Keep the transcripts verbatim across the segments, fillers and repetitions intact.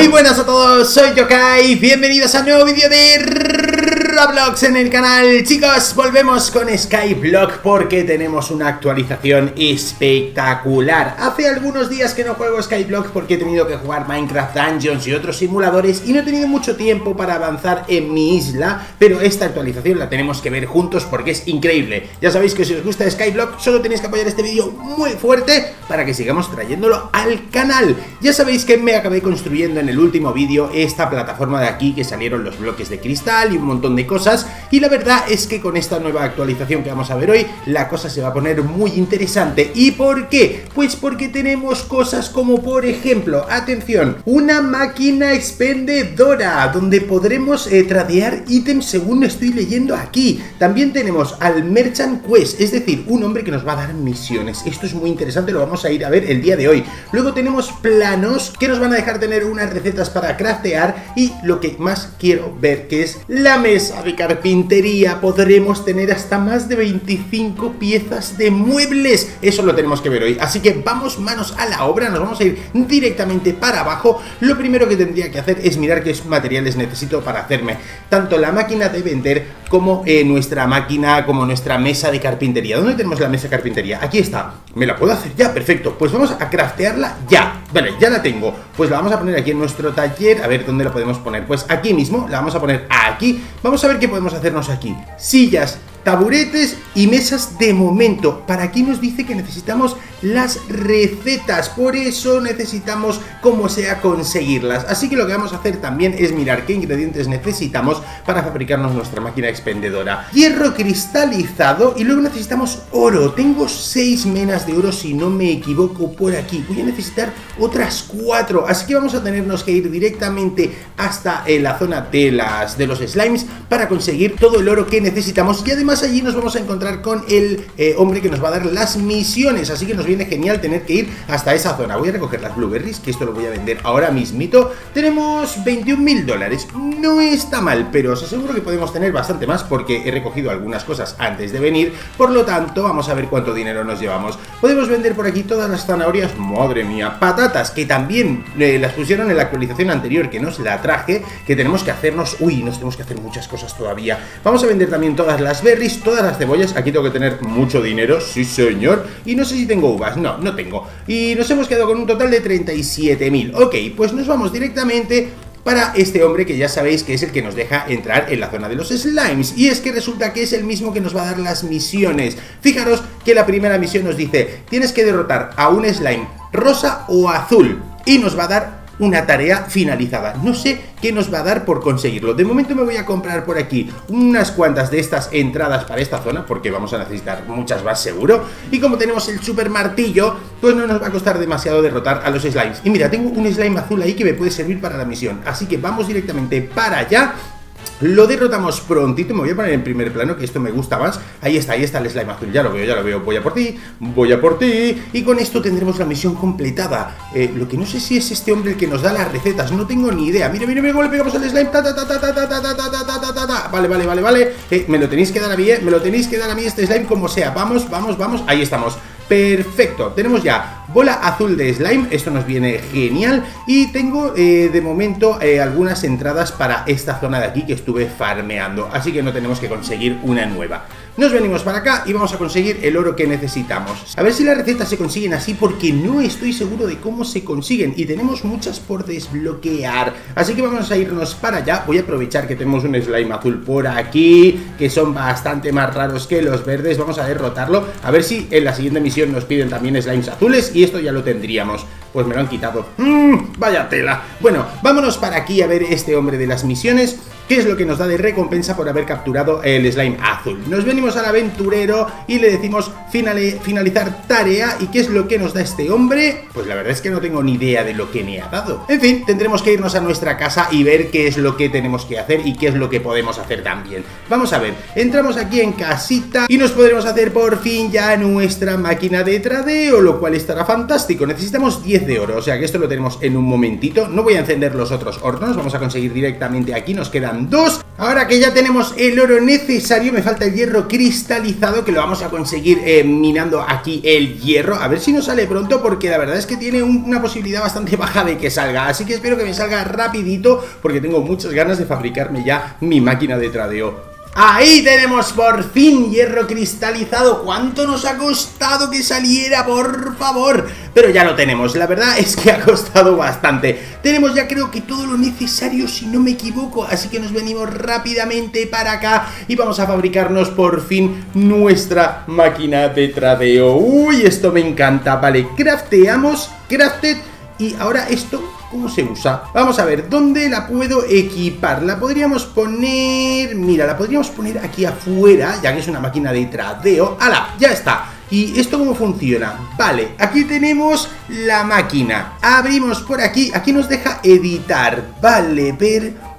buenas a todos, soy Yokai, bienvenidos a un nuevo vídeo de Roblox en el canal. Chicos, volvemos con Skyblock porque tenemos una actualización espectacular. Hace algunos días que no juego Skyblock porque he tenido que jugar Minecraft Dungeons y otros simuladores y no he tenido mucho tiempo para avanzar en mi isla, pero esta actualización la tenemos que ver juntos porque es increíble. Ya sabéis que si os gusta Skyblock solo tenéis que apoyar este vídeo muy fuerte para que sigamos trayéndolo al canal. Ya sabéis que me acabé construyendo en el último vídeo esta plataforma de aquí, que salieron los bloques de cristal y un montón de cosas, y la verdad es que con esta nueva actualización que vamos a ver hoy la cosa se va a poner muy interesante. ¿Y por qué? Pues porque tenemos cosas como, por ejemplo, atención, una máquina expendedora donde podremos eh, tradear ítems según estoy leyendo aquí. También tenemos al Merchant Quest, es decir, un hombre que nos va a dar misiones. Esto es muy interesante, lo vamos a ir a ver el día de hoy. Luego tenemos planos que nos van a dejar tener unas recetas para craftear, y lo que más quiero ver, que es la mesa de carpintería. Podremos tener hasta más de veinticinco piezas de muebles. Eso lo tenemos que ver hoy, así que vamos manos a la obra. Nos vamos a ir directamente para abajo. Lo primero que tendría que hacer es mirar qué materiales necesito para hacerme tanto la máquina de vender como eh, nuestra máquina, como nuestra mesa de carpintería. ¿Dónde tenemos la mesa de carpintería? Aquí está. ¿Me la puedo hacer ya? Perfecto, pues vamos a craftearla ya. Vale, ya la tengo. Pues la vamos a poner aquí en nuestro taller. A ver, ¿dónde la podemos poner? Pues aquí mismo, la vamos a poner aquí. Vamos a ver qué podemos hacernos aquí. Sillas, taburetes y mesas de momento. Para aquí nos dice que necesitamos las recetas, por eso necesitamos como sea conseguirlas. Así que lo que vamos a hacer también es mirar qué ingredientes necesitamos para fabricarnos nuestra máquina expendedora. Hierro cristalizado y luego necesitamos oro. Tengo seis menas de oro si no me equivoco por aquí. Voy a necesitar otras cuatro, así que vamos a tenernos que ir directamente hasta eh, la zona de, las, de los slimes para conseguir todo el oro que necesitamos. Y además allí nos vamos a encontrar con el eh, hombre que nos va a dar las misiones, así que nos viene genial tener que ir hasta esa zona. Voy a recoger las blueberries, que esto lo voy a vender ahora mismito. Tenemos veintiún mil dólares, no está mal, pero os aseguro que podemos tener bastante más porque he recogido algunas cosas antes de venir. Por lo tanto, vamos a ver cuánto dinero nos llevamos. Podemos vender por aquí todas las zanahorias, madre mía, patatas, que también eh, las pusieron en la actualización anterior, que no se la traje, que tenemos que hacernos, uy, nos tenemos que hacer muchas cosas todavía. Vamos a vender también todas las berries, todas las cebollas. Aquí tengo que tener mucho dinero, sí señor. Y no sé si tengo uvas, no, no tengo. Y nos hemos quedado con un total de treinta y siete mil. Ok, pues nos vamos directamente para este hombre que ya sabéis que es el que nos deja entrar en la zona de los slimes. Y es que resulta que es el mismo que nos va a dar las misiones. Fijaros que la primera misión nos dice: tienes que derrotar a un slime rosa o azul, y nos va a dar una tarea finalizada. No sé qué nos va a dar por conseguirlo. De momento me voy a comprar por aquí unas cuantas de estas entradas para esta zona, porque vamos a necesitar muchas más seguro. Y como tenemos el super martillo, pues no nos va a costar demasiado derrotar a los slimes. Y mira, tengo un slime azul ahí que me puede servir para la misión, así que vamos directamente para allá. Lo derrotamos prontito. Me voy a poner en primer plano, que esto me gusta más. Ahí está, ahí está el slime azul, ya lo veo, ya lo veo. Voy a por ti, voy a por ti. Y con esto tendremos la misión completada. eh, Lo que no sé si es este hombre el que nos da las recetas, no tengo ni idea. Mira, mira, mira cómo le pegamos al slime. ta, ta, ta, ta, ta, ta, ta, ta, ta, ta, ta, ta. Vale, vale, vale, vale. eh, Me lo tenéis que dar a mí, eh Me lo tenéis que dar a mí este slime como sea. Vamos, vamos, vamos, ahí estamos. Perfecto, tenemos ya bola azul de slime, esto nos viene genial. Y tengo eh, de momento eh, algunas entradas para esta zona de aquí que estuve farmeando, así que no tenemos que conseguir una nueva. Nos venimos para acá y vamos a conseguir el oro que necesitamos. A ver si las recetas se consiguen así, porque no estoy seguro de cómo se consiguen y tenemos muchas por desbloquear. Así que vamos a irnos para allá. Voy a aprovechar que tenemos un slime azul por aquí, que son bastante más raros que los verdes. Vamos a derrotarlo, a ver si en la siguiente misión nos piden también slimes azules, y esto ya lo tendríamos. Pues me lo han quitado. ¡Mmm! Vaya tela. Bueno, vámonos para aquí a ver este hombre de las misiones, qué es lo que nos da de recompensa por haber capturado el slime azul. Nos venimos al aventurero y le decimos finale, finalizar tarea. ¿Y qué es lo que nos da este hombre? Pues la verdad es que no tengo ni idea de lo que me ha dado. En fin, tendremos que irnos a nuestra casa y ver qué es lo que tenemos que hacer y qué es lo que podemos hacer también. Vamos a ver, entramos aquí en casita y nos podremos hacer por fin ya nuestra máquina de tradeo, lo cual estará fantástico. Necesitamos diez de oro, o sea que esto lo tenemos en un momentito. No voy a encender los otros hornos, vamos a conseguir directamente aquí, nos quedan quedan dos. Ahora que ya tenemos el oro necesario, me falta el hierro cristalizado, que lo vamos a conseguir eh, minando aquí el hierro. A ver si nos sale pronto, porque la verdad es que tiene un, una posibilidad bastante baja de que salga. Así que espero que me salga rapidito, porque tengo muchas ganas de fabricarme ya mi máquina de tradeo. Ahí tenemos por fin hierro cristalizado. ¿Cuánto nos ha costado que saliera, por favor? Pero ya lo tenemos, la verdad es que ha costado bastante. Tenemos ya creo que todo lo necesario, si no me equivoco. Así que nos venimos rápidamente para acá y vamos a fabricarnos por fin nuestra máquina de tradeo. Uy, esto me encanta. Vale, crafteamos, crafted. Y ahora esto, ¿cómo se usa? Vamos a ver, ¿dónde la puedo equipar? La podríamos poner... Mira, la podríamos poner aquí afuera, ya que es una máquina de tradeo. ¡Hala! Ya está. ¿Y esto cómo funciona? Vale, aquí tenemos la máquina. Abrimos por aquí, aquí nos deja editar. Vale, ver...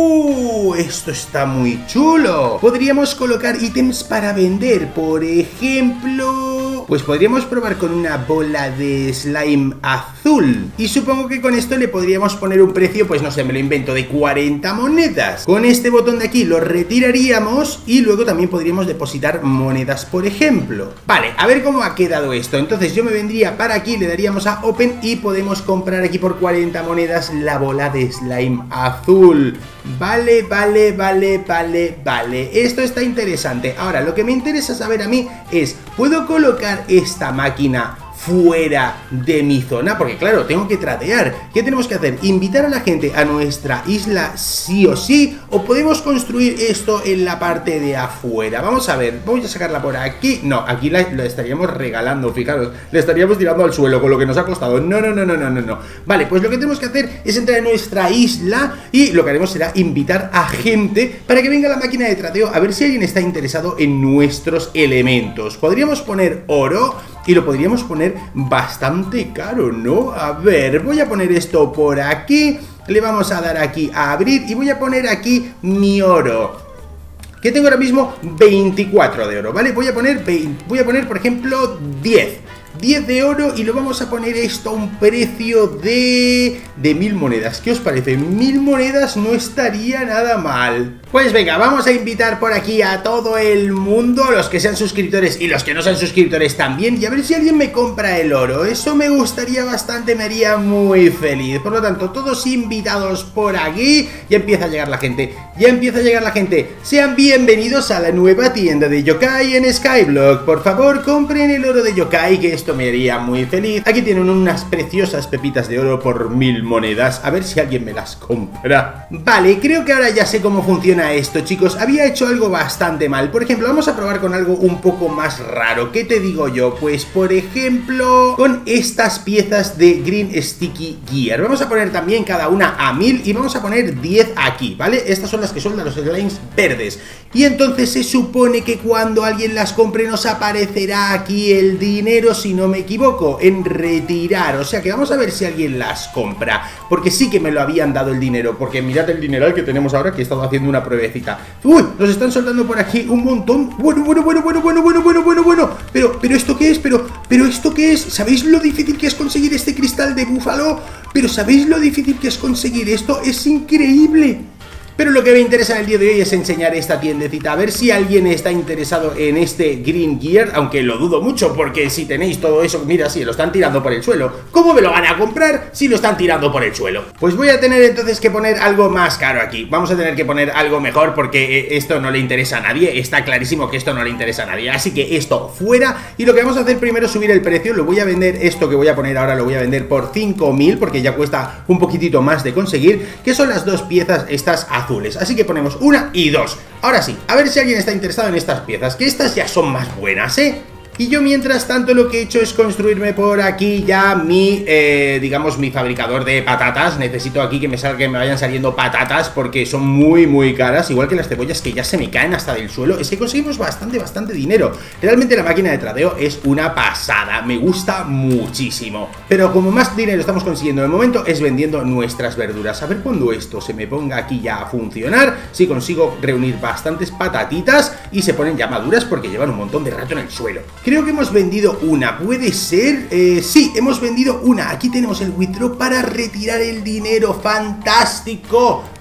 ¡Uh! Esto está muy chulo. Podríamos colocar ítems para vender. Por ejemplo... Pues podríamos probar con una bola de slime azul. Y supongo que con esto le podríamos poner un precio, pues no sé, me lo invento, de cuarenta monedas. Con este botón de aquí lo retiraríamos y luego también podríamos depositar monedas, por ejemplo. Vale, a ver cómo ha quedado esto. Entonces yo me vendría para aquí, le daríamos a Open y podemos comprar aquí por cuarenta monedas la bola de slime azul. Vale, vale, vale, vale, vale. Esto está interesante. Ahora, lo que me interesa saber a mí es, ¿puedo colocar esta máquina fuera de mi zona? Porque claro, tengo que tradear. ¿Qué tenemos que hacer? ¿Invitar a la gente a nuestra isla sí o sí? ¿O podemos construir esto en la parte de afuera? Vamos a ver, voy a sacarla por aquí. No, aquí la, la estaríamos regalando, fijaros. Le estaríamos tirando al suelo con lo que nos ha costado. No, no, no, no, no, no, no. Vale, pues lo que tenemos que hacer es entrar en nuestra isla y lo que haremos será invitar a gente para que venga a la máquina de tradeo a ver si alguien está interesado en nuestros elementos. Podríamos poner oro y lo podríamos poner bastante caro, ¿no? A ver, voy a poner esto por aquí. Le vamos a dar aquí a abrir y voy a poner aquí mi oro, que tengo ahora mismo veinticuatro de oro, ¿vale? Voy a poner, voy a poner por ejemplo diez de oro y lo vamos a poner esto a un precio de... de mil monedas. ¿Qué os parece? Mil monedas no estaría nada mal. Pues venga, vamos a invitar por aquí a todo el mundo, los que sean suscriptores y los que no sean suscriptores también, y a ver si alguien me compra el oro. Eso me gustaría bastante, me haría muy feliz. Por lo tanto, todos invitados por aquí. Ya empieza a llegar la gente, ya empieza a llegar la gente. Sean bienvenidos a la nueva tienda de Yokai en Skyblock. Por favor, compren el oro de Yokai, que esto me haría muy feliz. Aquí tienen unas preciosas pepitas de oro por mil monedas. A ver si alguien me las compra. Vale, creo que ahora ya sé cómo funciona esto, chicos. Había hecho algo bastante mal. Por ejemplo, vamos a probar con algo un poco más raro. ¿Qué te digo yo? Pues por ejemplo, con estas piezas de Green Sticky Gear. Vamos a poner también cada una a mil y vamos a poner diez aquí, ¿vale? Estas son las que son de los slimes verdes. Y entonces se supone que cuando alguien las compre nos aparecerá aquí el dinero, si no me equivoco, en retirar. O sea que vamos a ver si alguien las compra, porque sí que me lo habían dado el dinero. Porque mirad el dineral que tenemos ahora, que he estado haciendo una pruebecita. Uy, nos están soltando por aquí un montón. Bueno, bueno, bueno, bueno, bueno, bueno, bueno, bueno, bueno. Pero, pero ¿esto qué es? Pero, pero ¿esto qué es? ¿Sabéis lo difícil que es conseguir este cristal de búfalo? Pero ¿sabéis lo difícil que es conseguir esto? Es increíble. Pero lo que me interesa en el día de hoy es enseñar esta tiendecita, a ver si alguien está interesado en este Green Gear, aunque lo dudo mucho, porque si tenéis todo eso, mira, sí, lo están tirando por el suelo. ¿Cómo me lo van a comprar si lo están tirando por el suelo? Pues voy a tener entonces que poner algo más caro aquí. Vamos a tener que poner algo mejor, porque esto no le interesa a nadie. Está clarísimo que esto no le interesa a nadie. Así que esto fuera, y lo que vamos a hacer primero es subir el precio. Lo voy a vender, esto que voy a poner ahora lo voy a vender por cinco mil, porque ya cuesta un poquitito más de conseguir, que son las dos piezas estas azules. Así que ponemos una y dos. Ahora sí, a ver si alguien está interesado en estas piezas, que estas ya son más buenas, ¿eh? Y yo mientras tanto lo que he hecho es construirme por aquí ya mi, eh, digamos, mi fabricador de patatas. Necesito aquí que me, salga, que me vayan saliendo patatas porque son muy, muy caras. Igual que las cebollas que ya se me caen hasta del suelo. Es que conseguimos bastante, bastante dinero. Realmente la máquina de tradeo es una pasada. Me gusta muchísimo. Pero como más dinero estamos consiguiendo de momento es vendiendo nuestras verduras. A ver cuando esto se me ponga aquí ya a funcionar. Si consigo reunir bastantes patatitas y se ponen ya maduras porque llevan un montón de rato en el suelo. Creo que hemos vendido una, ¿puede ser? Eh, sí, hemos vendido una. Aquí tenemos el withdraw para retirar el dinero. ¡Fantástico!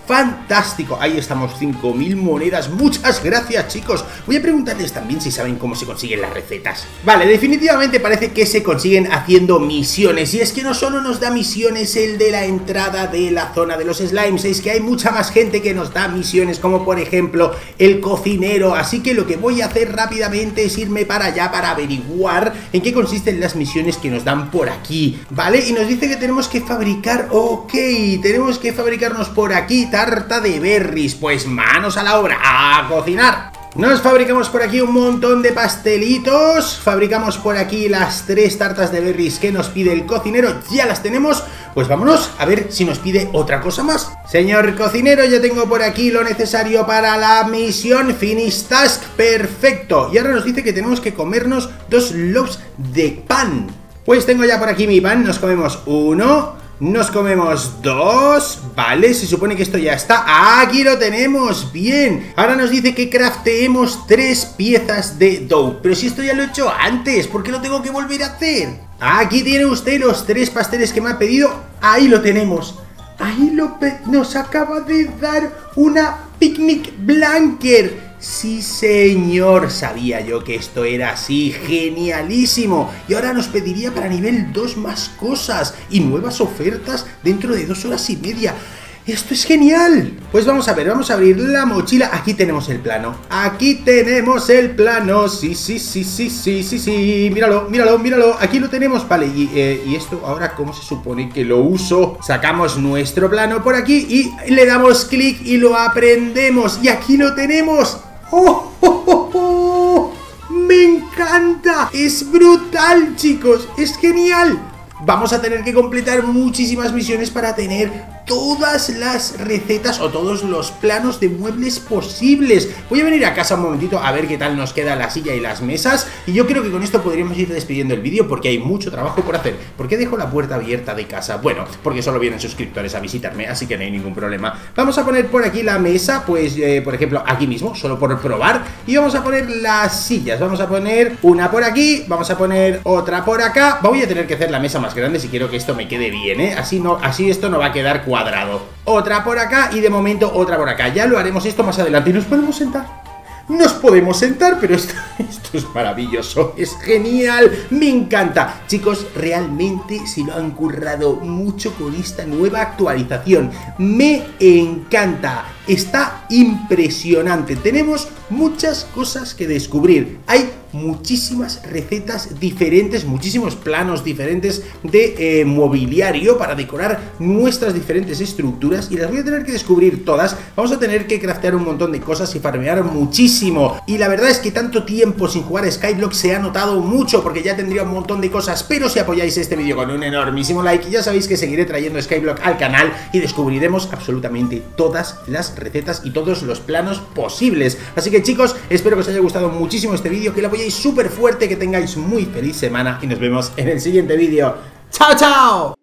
fantástico. Ahí estamos, cinco mil monedas. Muchas gracias, chicos. Voy a preguntarles también si saben cómo se consiguen las recetas. Vale, definitivamente parece que se consiguen haciendo misiones. Y es que no solo nos da misiones el de la entrada de la zona de los slimes, es que hay mucha más gente que nos da misiones, como por ejemplo el cocinero. Así que lo que voy a hacer rápidamente es irme para allá para averiguar en qué consisten las misiones que nos dan por aquí, ¿vale? Y nos dice que tenemos que fabricar, ok, tenemos que fabricarnos por aquí tarta de berries. Pues manos a la obra, a cocinar. Nos fabricamos por aquí un montón de pastelitos. Fabricamos por aquí las tres tartas de berries que nos pide el cocinero. Ya las tenemos. Pues vámonos a ver si nos pide otra cosa más. Señor cocinero, ya tengo por aquí lo necesario para la misión. Finish task, perfecto. Y ahora nos dice que tenemos que comernos dos loaves de pan. Pues tengo ya por aquí mi pan. Nos comemos uno. Nos comemos dos, vale, se supone que esto ya está. Aquí lo tenemos, bien. Ahora nos dice que crafteemos tres piezas de dough. Pero si esto ya lo he hecho antes, ¿por qué lo tengo que volver a hacer? Aquí tiene usted los tres pasteles que me ha pedido. Ahí lo tenemos. Ahí lo nos acaba de dar una picnic blanket. Sí, señor, sabía yo que esto era así, genialísimo. Y ahora nos pediría para nivel dos más cosas y nuevas ofertas dentro de dos horas y media. ¡Esto es genial! Pues vamos a ver, vamos a abrir la mochila. Aquí tenemos el plano, aquí tenemos el plano. Sí, sí, sí, sí, sí, sí, sí. Míralo, míralo, míralo, aquí lo tenemos. Vale, y, eh, y esto ahora, ¿cómo se supone que lo uso? Sacamos nuestro plano por aquí y le damos clic y lo aprendemos. Y aquí lo tenemos. ¡Oh, oh, oh, oh! ¡Me encanta! ¡Es brutal, chicos! ¡Es genial! Vamos a tener que completar muchísimas misiones para tener todas las recetas o todos los planos de muebles posibles. Voy a venir a casa un momentito a ver qué tal nos queda la silla y las mesas. Y yo creo que con esto podríamos ir despidiendo el vídeo porque hay mucho trabajo por hacer. ¿Por qué dejo la puerta abierta de casa? Bueno, porque solo vienen suscriptores a visitarme, así que no hay ningún problema. Vamos a poner por aquí la mesa, pues eh, por ejemplo aquí mismo, solo por probar. Y vamos a poner las sillas. Vamos a poner una por aquí, vamos a poner otra por acá. Voy a tener que hacer la mesa más grande si quiero que esto me quede bien, ¿eh? Así, no, así esto no va a quedar cuadrado. Otra por acá y de momento otra por acá. Ya lo haremos esto más adelante. Y nos podemos sentar. Nos podemos sentar, pero esto, esto es maravilloso, es genial, me encanta. Chicos, realmente se lo han currado mucho con esta nueva actualización. Me encanta, está impresionante. Tenemos muchas cosas que descubrir. Hay muchísimas recetas diferentes, muchísimos planos diferentes de eh, mobiliario para decorar nuestras diferentes estructuras y las voy a tener que descubrir todas. Vamos a tener que craftear un montón de cosas y farmear muchísimo. Y la verdad es que tanto tiempo sin jugar a Skyblock se ha notado mucho porque ya tendría un montón de cosas, pero si apoyáis este vídeo con un enormísimo like, ya sabéis que seguiré trayendo Skyblock al canal y descubriremos absolutamente todas las recetas y todos los planos posibles. Así que chicos, espero que os haya gustado muchísimo este vídeo, que lo apoyéis súper fuerte, que tengáis muy feliz semana y nos vemos en el siguiente vídeo. ¡Chao, chao!